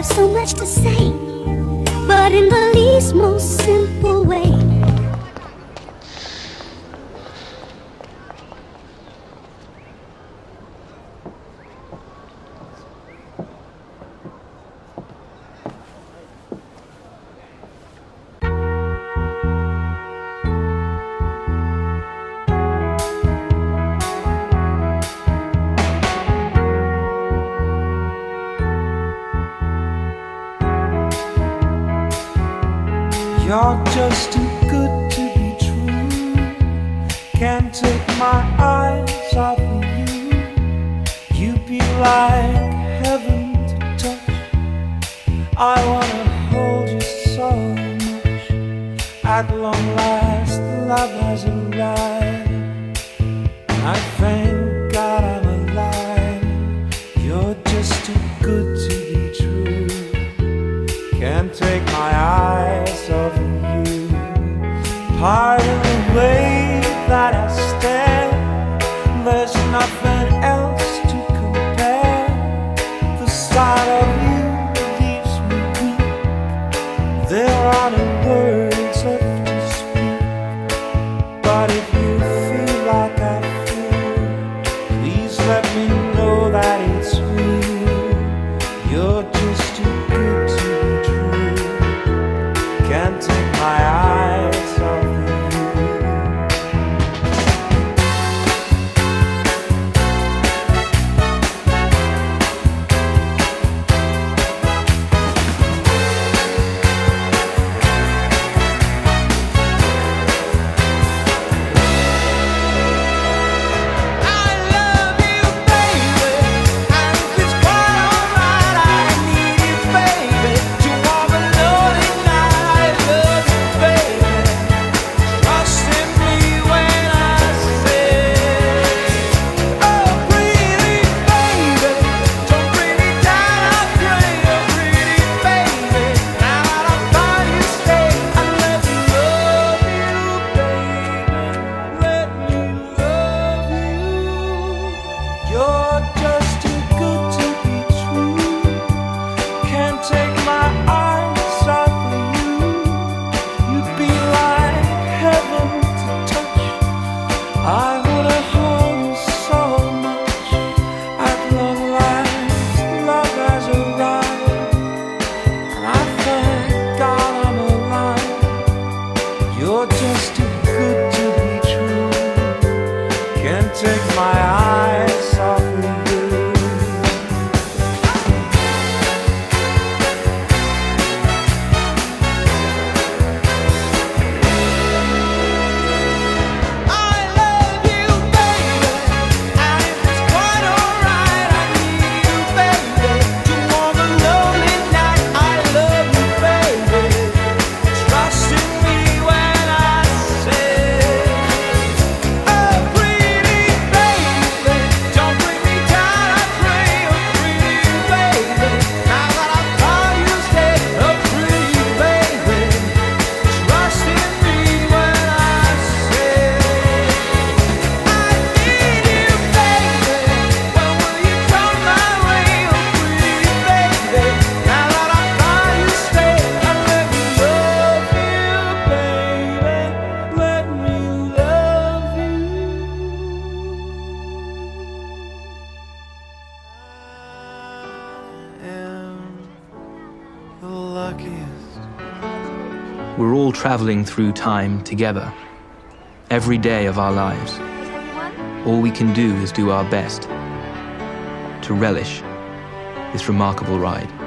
have so much to say, but in the least most simple way. You're just too good to be true. Can't take my eyes off of you. You'd be like heaven to touch. I wanna hold you so much. At long last, love has arrived. I thank God I'm alive. You're just too good to be true. Can't take my eyes off of you. Pardon the way that I stare. There's nothing else to compare. The sight of you leaves me weak. There are no words left to speak. But if you feel like I feel, please let me know that it's real. You're just too good to be true. Can't take my eyes off of you. We're all traveling through time together, every day of our lives. All we can do is do our best to relish this remarkable ride.